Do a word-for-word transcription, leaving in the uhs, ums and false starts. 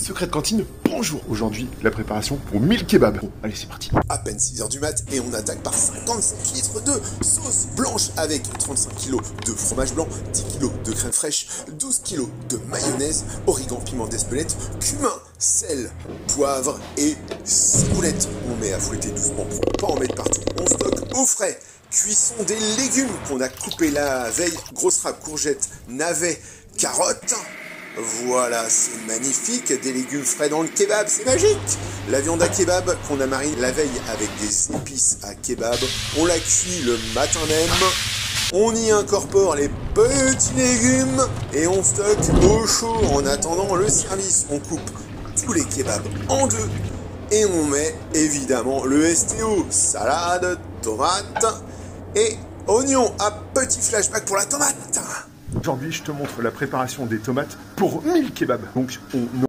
Secret de cantine, bonjour. Aujourd'hui, la préparation pour mille kebabs. Bon, allez, c'est parti. À peine six heures du mat et on attaque par cinquante-cinq litres de sauce blanche avec trente-cinq kilos de fromage blanc, dix kilos de crème fraîche, douze kilos de mayonnaise, origan, piment d'Espelette, cumin, sel, poivre et ciboulette. On met à fouetter doucement pour ne pas en mettre partout. On stocke au frais. Cuisson des légumes qu'on a coupés la veille. Grosse râpe, courgettes, navets, carottes. Voilà, c'est magnifique, des légumes frais dans le kebab, c'est magique. La viande à kebab qu'on a mariné la veille avec des épices à kebab, on la cuit le matin même, on y incorpore les petits légumes et on stocke au chaud en attendant le service. On coupe tous les kebabs en deux et on met évidemment le S T O, salade, tomate et oignon. À petit flashback pour la tomate. Aujourd'hui, je te montre la préparation des tomates pour mille kebabs. Donc, on